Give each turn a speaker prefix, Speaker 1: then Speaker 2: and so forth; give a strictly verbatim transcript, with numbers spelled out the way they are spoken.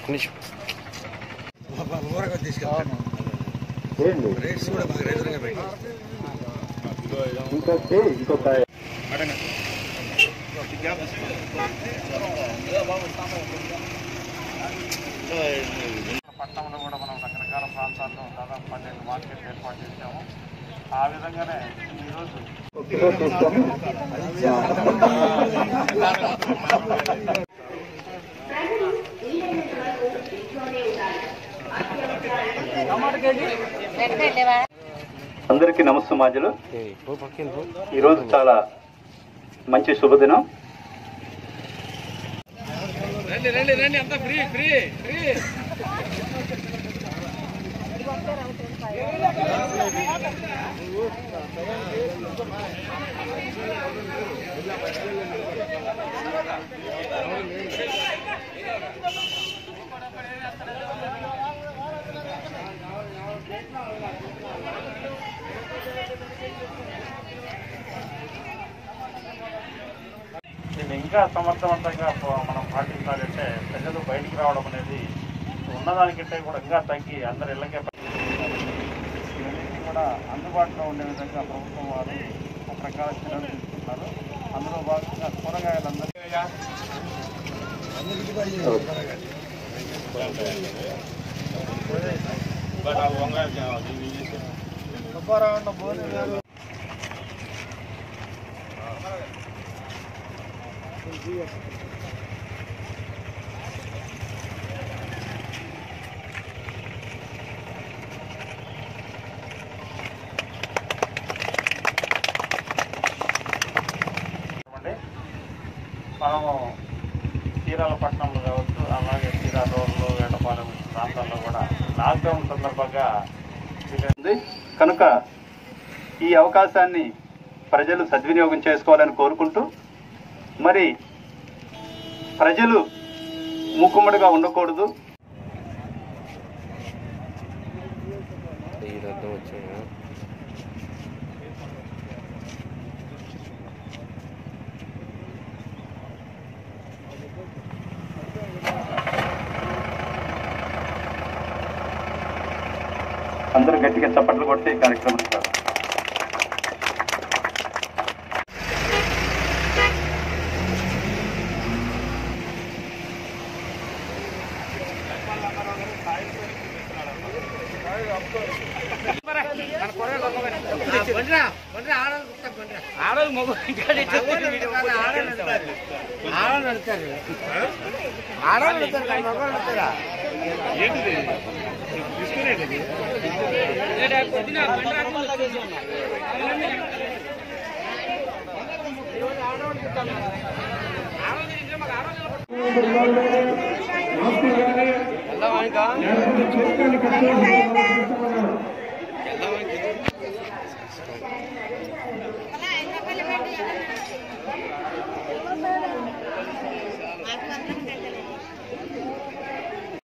Speaker 1: ఊరగా తీసుకెళ్తాను రేట్స్ కూడా బాగా రీజనల్గా పెట్టి
Speaker 2: పట్టణంలో కూడా మనం రకరకాల ప్రాంతాల్లో దాదాపు పన్నెండు మార్కెట్లు ఏర్పాటు చేశాము. ఆ విధంగానే ఈరోజు
Speaker 3: అందరికీ నమస్సమాజులు. ఈరోజు చాలా మంచి శుభదినం.
Speaker 1: రండి రండి రండి అంతా ఫ్రీ ఫ్రీ ఫ్రీ
Speaker 2: దీన్ని ఇంకా సమర్థవంతంగా మనం పాటించాలంటే ప్రజలు బయటికి రావడం అనేది ఉన్నదానికంటే కూడా ఇంకా తగ్గి అందరి ఇళ్ళకే ఇవన్నీ కూడా అందుబాటులో ఉండే విధంగా ప్రభుత్వం వారు రకరకాల చర్యలు తీసుకుంటున్నారు. అందులో భాగంగా కూరగాయలందరూ మనము చీరాల పట్టణంలో కావచ్చు, అలాగే చీరాల రోడ్లు వేటపాలెం ప్రాంతాల్లో కూడా లాక్డౌన్ సందర్భంగా
Speaker 3: కనుక ఈ అవకాశాన్ని ప్రజలు సద్వినియోగం చేసుకోవాలని కోరుకుంటూ, మరి ప్రజలు మూకుమ్మడిగా ఉండకూడదు. అందరూ గట్టిగా చప్పట్లు కొడితే ఈ కార్యక్రమం సార్.
Speaker 1: ఆడలు మగ ఆడలు నడుతారు ఆడలు నడుతారు మగవాళ్ళు నడుతారా ఏంటిది తీసుకునేది